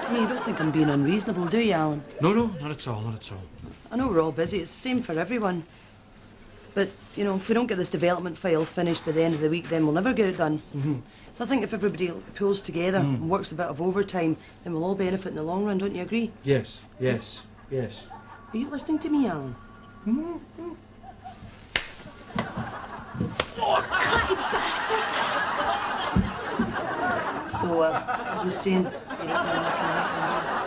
Hey, you don't think I'm being unreasonable, do you, Alan? No, no, not at all, not at all. I know we're all busy. It's the same for everyone. But, you know, if we don't get this development file finished by the end of the week, then we'll never get it done. So I think if everybody pulls together and works a bit of overtime, then we'll all benefit in the long run, don't you agree? Yes, yes, yes. Are you listening to me, Alan? Oh, catty bastard! So, as I was saying, you don't know,